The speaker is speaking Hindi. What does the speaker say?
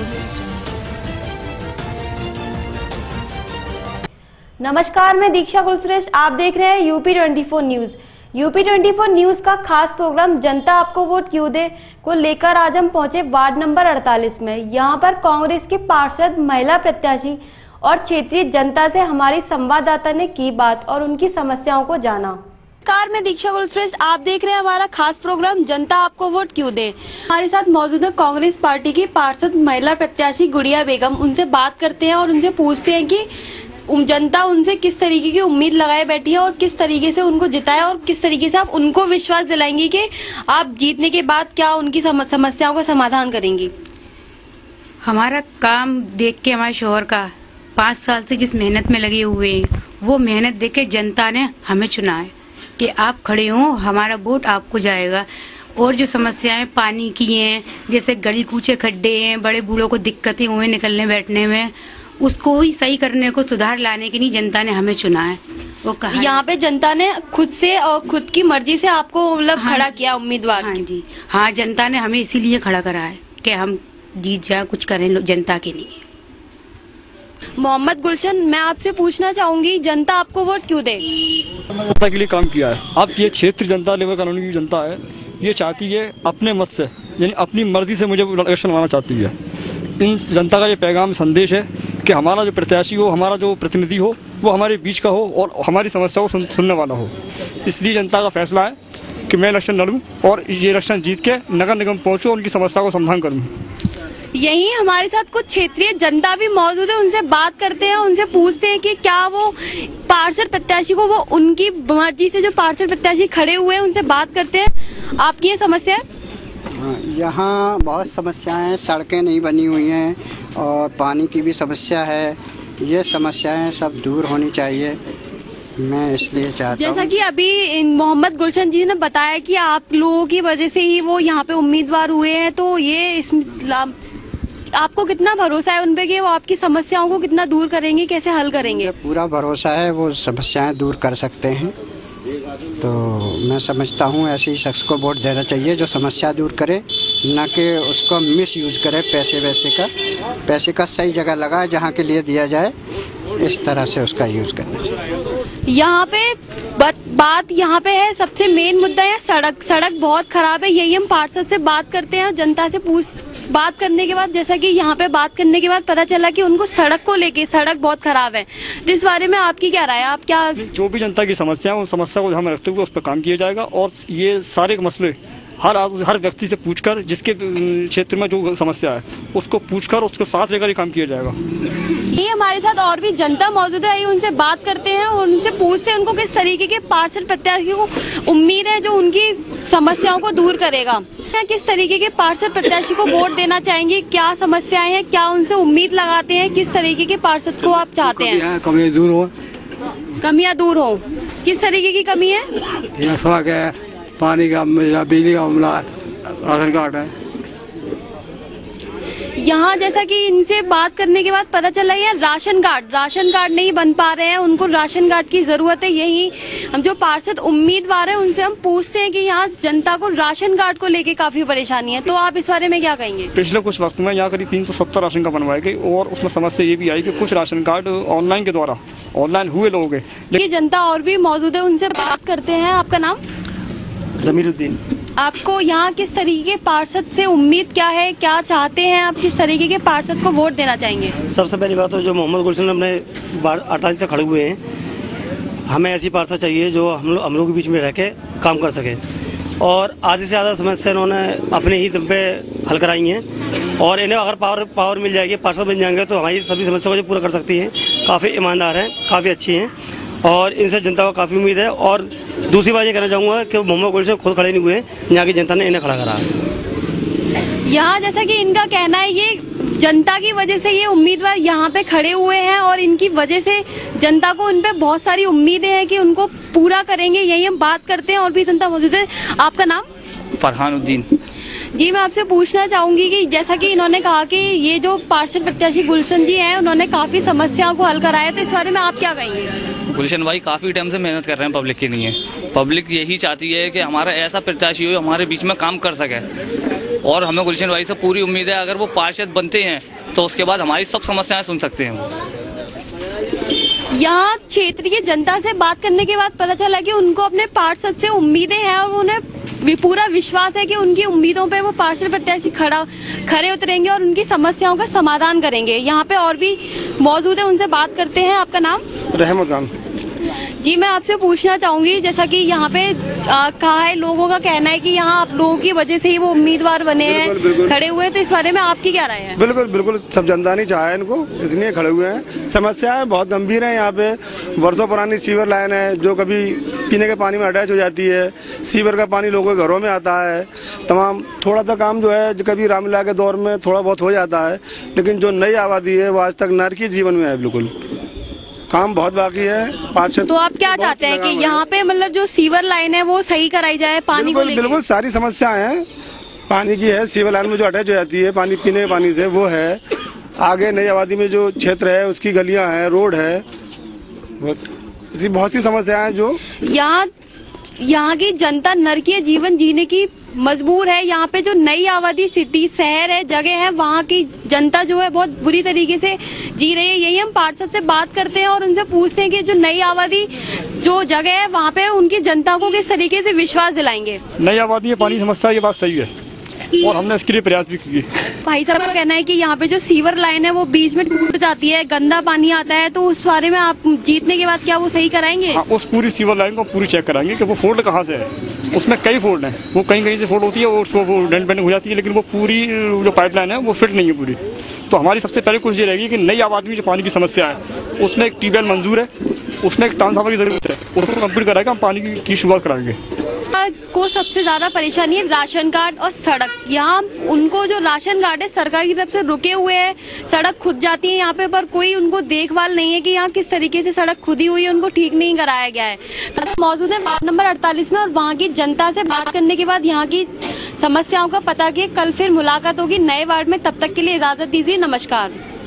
नमस्कार, मैं दीक्षा कुलश्रेष्ठ। आप देख रहे हैं यूपी 24 न्यूज। यूपी 24 न्यूज का खास प्रोग्राम जनता आपको वोट क्यों दे को लेकर आज हम पहुंचे वार्ड नंबर 48 में। यहां पर कांग्रेस के पार्षद, महिला प्रत्याशी और क्षेत्रीय जनता से हमारी संवाददाता ने की बात और उनकी समस्याओं को जाना। नमस्कार, मैं दीक्षा कुलश्रेष्ठ। आप देख रहे हैं हमारा खास प्रोग्राम जनता आपको वोट क्यों दे। हमारे साथ मौजूद है कांग्रेस पार्टी की पार्षद, महिला प्रत्याशी गुड़िया बेगम। उनसे बात करते हैं और उनसे पूछते हैं कि जनता उनसे किस तरीके की उम्मीद लगाए बैठी है और किस तरीके से उनको जिताए और किस तरीके से आप उनको विश्वास दिलाएंगे कि आप जीतने के बाद क्या उनकी समस्याओं का समाधान करेंगी। हमारा काम देख के हमारे शोहर का 5 साल से जिस मेहनत में लगे हुए हैं, वो मेहनत देख के जनता ने हमें चुना है कि आप खड़े हो, हमारा वोट आपको जाएगा। और जो समस्याएं पानी की हैं, जैसे गली कूचे खड्डे हैं, बड़े बूढ़ों को दिक्कतें हुए निकलने बैठने में, उसको ही सही करने को, सुधार लाने के लिए जनता ने हमें चुना है। वो कहा यहाँ पे जनता ने खुद से और खुद की मर्जी से आपको मतलब खड़ा किया उम्मीदवार। हाँ जी, हाँ, जनता ने हमें इसीलिए खड़ा करा है कि हम जीत जाए, कुछ करें जनता के लिए। मोहम्मद गुलशन, मैं आपसे पूछना चाहूंगी, जनता आपको वोट क्यों दे। जनता के लिए काम किया है। अब ये क्षेत्र जनता, लेबर कॉलोनी की जनता है, ये चाहती है अपने मत से, यानी अपनी मर्जी से मुझे इलेक्शन लाना चाहती है। इन जनता का ये पैगाम, संदेश है कि हमारा जो प्रत्याशी हो, हमारा जो प्रतिनिधि हो, वो हमारे बीच का हो और हमारी समस्या को सुनने वाला हो। इसलिए जनता का फैसला है कि मैं इलेक्शन लड़ूं और ये इलेक्शन जीत के नगर निगम पहुंचूं, उनकी समस्या को समाधान करूं। यही हमारे साथ कुछ क्षेत्रीय जनता भी मौजूद है, उनसे बात करते हैं, उनसे पूछते हैं कि क्या वो पार्षद प्रत्याशी को, वो उनकी मर्जी से जो पार्षद प्रत्याशी खड़े हुए हैं, उनसे बात करते हैं। आपकी ये समस्या है? यहाँ बहुत समस्याएं, सड़कें नहीं बनी हुई हैं और पानी की भी समस्या है। ये समस्याएं सब दूर होनी चाहिए, मैं इसलिए चाहता हूँ। जैसा कि अभी मोहम्मद गुलशन जी ने बताया कि आप लोगों की वजह से ही वो यहाँ पे उम्मीदवार हुए हैं, तो ये आपको कितना भरोसा है उन पे कि वो आपकी समस्याओं को कितना दूर करेंगे, कैसे हल करेंगे? मुझे पूरा भरोसा है, वो समस्याएं दूर कर सकते हैं। तो मैं समझता हूँ ऐसे ही शख्स को वोट देना चाहिए जो समस्या दूर करे, न कि उसको मिस यूज करे पैसे का सही जगह लगाए, जहाँ के लिए दिया जाए, इस तरह से उसका यूज करना चाहिए। यहाँ पे बात यहाँ पे है, सबसे मेन मुद्दा है सड़क बहुत खराब है। यही हम पार्षद से बात करते हैं, जनता से बात करने के बाद, जैसा कि यहाँ पे बात करने के बाद पता चला कि उनको सड़क को लेके सड़क बहुत खराब है। तो इस बारे में आपकी क्या राय है? आप क्या, जो भी जनता की समस्या है, उस समस्या को ध्यान में रखते हुए उस पर काम किया जाएगा और ये सारे मसले हर व्यक्ति से पूछकर, जिसके क्षेत्र में जो समस्या है उसको पूछकर, उसको साथ लेकर ही काम किया जाएगा। ये हमारे साथ और भी जनता मौजूद है, उनसे बात करते हैं और उनसे पूछते हैं उनको किस तरीके के पार्षद प्रत्याशी को उम्मीद है जो उनकी समस्याओं को दूर करेगा। किस तरीके के पार्षद प्रत्याशी को वोट देना चाहेंगे, क्या समस्याएं हैं, क्या उनसे उम्मीद लगाते हैं, किस तरीके के पार्षद को आप चाहते हैं? कमियाँ दूर हो। किस तरीके की कमी है? सड़क है, पानी का, बिजली का मामला, राशन कार्ड है। यहाँ जैसा कि इनसे बात करने के बाद पता चला है राशन कार्ड नहीं बन पा रहे हैं, उनको राशन कार्ड की जरूरत है। यही हम जो पार्षद उम्मीदवार हैं उनसे हम पूछते हैं कि यहाँ जनता को राशन कार्ड को लेके काफी परेशानी है, तो आप इस बारे में क्या कहेंगे? पिछले कुछ वक्त में यहाँ करीब 370 राशन कार्ड बनवाए गए और उसमें समस्या ये भी आई कि कुछ राशन कार्ड ऑनलाइन के द्वारा हुए लोगों के, लेकिन जनता और भी मौजूद है, उनसे बात करते हैं। आपका नाम? जमीरुद्दीन। आपको यहाँ किस तरीके के पार्षद से उम्मीद क्या है, क्या चाहते हैं आप, किस तरीके के पार्षद को वोट देना चाहेंगे? सबसे पहली बात तो जो मोहम्मद गुलशन अपने 48 से खड़े हुए हैं, हमें ऐसी पार्षद चाहिए जो हम लोगों के बीच में रह के काम कर सके और आधे से ज़्यादा समस्या इन्होंने अपने ही दम पे हल कराई हैं और इन्हें अगर पावर मिल जाएगी, पार्षद बन जाएंगे तो हमारी सभी समस्याओं को पूरा कर सकती हैं। काफ़ी ईमानदार हैं, काफ़ी अच्छी हैं और इनसे जनता को काफ़ी उम्मीद है। और दूसरी बात ये कहना चाहूँगा कि मोहम्मद गुलशन खुद खड़े नहीं हुए हैं, यहाँ की जनता ने इन्हें खड़ा करा। यहाँ जैसा कि इनका कहना है, ये जनता की वजह से ये उम्मीदवार यहाँ पे खड़े हुए हैं और इनकी वजह से जनता को उन पे बहुत सारी उम्मीदें हैं कि उनको पूरा करेंगे। यही हम बात करते हैं और भी जनता मौजूद है। आपका नाम? फरहानुद्दीन। जी, मैं आपसे पूछना चाहूंगी कि जैसा कि इन्होंने कहा कि ये जो पार्षद प्रत्याशी गुलशन जी हैं, उन्होंने काफी समस्याओं को हल कराया, तो इस बारे में आप क्या कहेंगे? गुलशन भाई काफी टाइम से मेहनत कर रहे हैं पब्लिक के लिए। पब्लिक यही चाहती है कि हमारा ऐसा प्रत्याशी हो हमारे बीच में काम कर सके और हमें गुलशन भाई से पूरी उम्मीद है। अगर वो पार्षद बनते हैं तो उसके बाद हमारी सब समस्याएं सुन सकते हैं वो। यहाँ क्षेत्रीय जनता से बात करने के बाद पता चला कि उनको अपने पार्षद से उम्मीदें हैं और उन्हें पूरा विश्वास है कि उनकी उम्मीदों पे वो पार्षद प्रत्याशी खरे उतरेंगे और उनकी समस्याओं का समाधान करेंगे। यहाँ पे और भी मौजूद है, उनसे बात करते हैं। आपका नाम? रहमत खान। जी, मैं आपसे पूछना चाहूंगी, जैसा कि यहाँ पे कहा है, लोगों का कहना है कि यहाँ आप लोगों की वजह से ही वो उम्मीदवार बने हैं, खड़े हुए हैं, तो इस बारे में आपकी क्या राय है? बिल्कुल बिल्कुल, सब जनता ने चाहा है इनको, इसलिए खड़े हुए हैं। समस्याएं बहुत गंभीर है यहाँ पे। वर्षों पुरानी सीवर लाइन है जो कभी पीने के पानी में अटैच हो जाती है। सीवर का पानी लोगों के घरों में आता है। तमाम थोड़ा सा काम जो है कभी रामलीला के दौर में थोड़ा बहुत हो जाता है, लेकिन जो नई आबादी है वो आज तक नरकीय जीवन में है। बिल्कुल काम बहुत बाकी है। पार्षद तो आप क्या चाहते हैं कि यहाँ पे मतलब जो सीवर लाइन है वो सही कराई जाए? पानी को लेकर बिल्कुल सारी समस्याएं हैं। पानी की है, सीवर लाइन में जो अटैच हो जाती है पानी पीने के पानी से, वो है। आगे नई आबादी में जो क्षेत्र है उसकी गलियां हैं, रोड है, बहुत सी समस्याएं हैं जो यहाँ की जनता नरकीय जीवन जीने की मजबूर है। यहाँ पे जो नई आबादी सिटी शहर है, जगह है, वहाँ की जनता जो है बहुत बुरी तरीके से जी रही है। यही हम पार्षद से बात करते हैं और उनसे पूछते हैं कि जो नई आबादी जो जगह है वहाँ पे उनकी जनता को किस तरीके से विश्वास दिलाएंगे। नई आबादी में पानी समस्या, ये बात सही है और हमने इसके लिए प्रयास भी किए। भाई साहब का कहना है कि यहाँ पे जो सीवर लाइन है वो बीच में टूट जाती है, गंदा पानी आता है, तो उस बारे में आप जीतने के बाद क्या वो सही कराएंगे? हाँ, उस पूरी सीवर लाइन को पूरी चेक कराएंगे कि वो फॉल्ट कहाँ से है। उसमें कई फॉल्ट हैं, वो कहीं कहीं से फॉल्ट होती है और उसको वो डेंट बेंडिंग हो जाती है, लेकिन वो पूरी जो पाइपलाइन है वो फिट नहीं है पूरी। तो हमारी सबसे पहले कोशिश ये रहेगी कि नई आबादी में जो पानी की समस्या है उसमें एक ट्यूबवेल मंजूर है, उसमें एक ट्रांसफार्मर की जरूरत है, उसको कंप्लीट कराएगा, हम पानी की शुरुआत कराएंगे। को सबसे ज्यादा परेशानी है राशन कार्ड और सड़क। यहाँ उनको जो राशन कार्ड है सरकार की तरफ से रुके हुए हैं, सड़क खुद जाती है यहाँ पे, पर कोई उनको देखभाल नहीं है कि यहाँ किस तरीके से सड़क खुदी हुई है, उनको ठीक नहीं कराया गया है। तो मौजूद है वार्ड नंबर 48 में और वहाँ की जनता से बात करने के बाद यहाँ की समस्याओं का पता किया। कल फिर मुलाकात होगी नए वार्ड में, तब तक के लिए इजाजत दीजिए, नमस्कार।